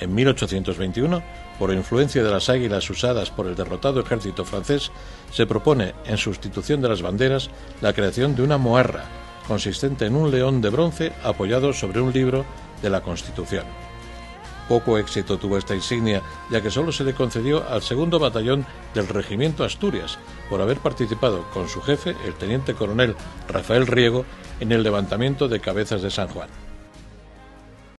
En 1821, por influencia de las águilas usadas por el derrotado ejército francés, se propone, en sustitución de las banderas, la creación de una moarra, consistente en un león de bronce apoyado sobre un libro de la Constitución. Poco éxito tuvo esta insignia, ya que solo se le concedió al 2º Batallón del Regimiento Asturias, por haber participado con su jefe, el teniente coronel Rafael Riego, en el levantamiento de Cabezas de San Juan.